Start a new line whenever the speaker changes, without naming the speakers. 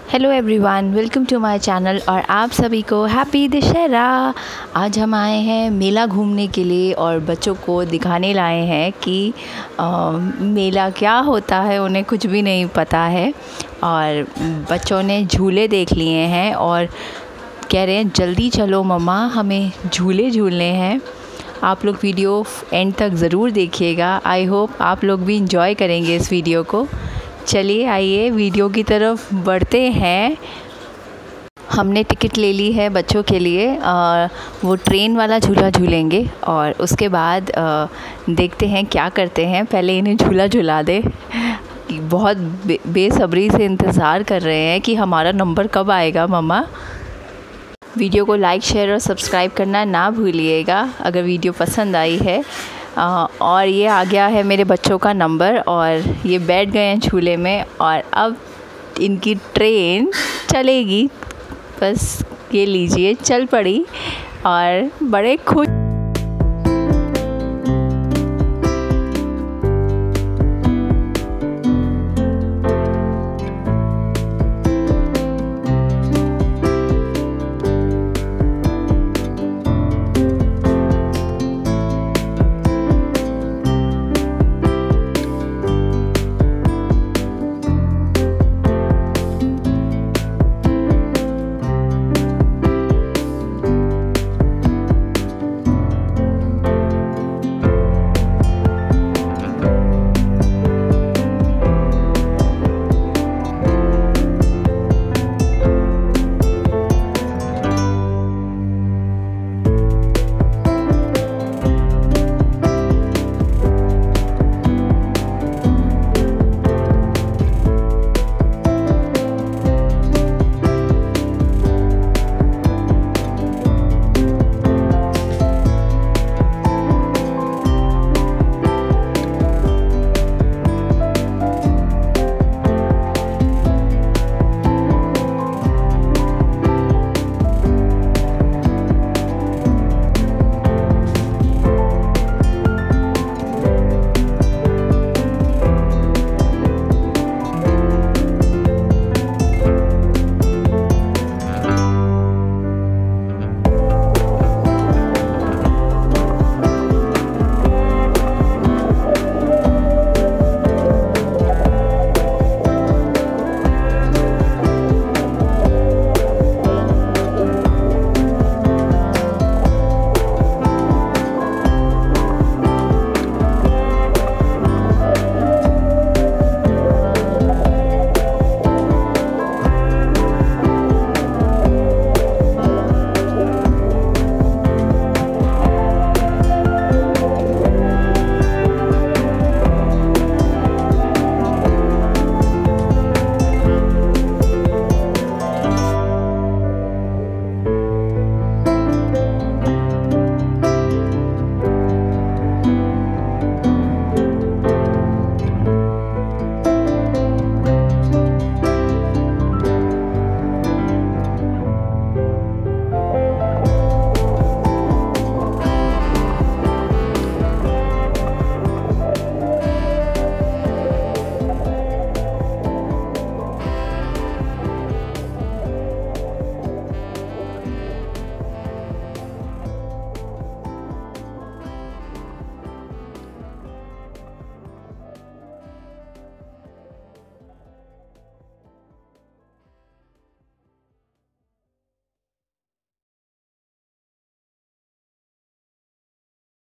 Hello everyone, welcome to my channel और आप सभी को हैप्पी दशहरा। आज हम आए हैं मेला घूमने के लिए और बच्चों को दिखाने लाए हैं कि मेला क्या होता है। उन्हें कुछ भी नहीं पता है और बच्चों ने झूले देख लिए हैं और कह रहे हैं जल्दी चलो मम्मा, हमें झूले झूलने हैं। आप लोग वीडियो एंड तक ज़रूर देखिएगा। आई होप आप लोग भी इंजॉय करेंगे इस वीडियो को। चलिए आइए वीडियो की तरफ बढ़ते हैं। हमने टिकट ले ली है बच्चों के लिए। वो ट्रेन वाला झूला झूलेंगे और उसके बाद देखते हैं क्या करते हैं। पहले इन्हें झूला झूला दे। बहुत बेसब्री से इंतज़ार कर रहे हैं कि हमारा नंबर कब आएगा मम्मा। वीडियो को लाइक, शेयर और सब्सक्राइब करना ना भूलिएगा अगर वीडियो पसंद आई है। और ये आ गया है मेरे बच्चों का नंबर और ये बैठ गए हैं झूले में और अब इनकी ट्रेन चलेगी। बस ये लीजिए, चल पड़ी और बड़े खुश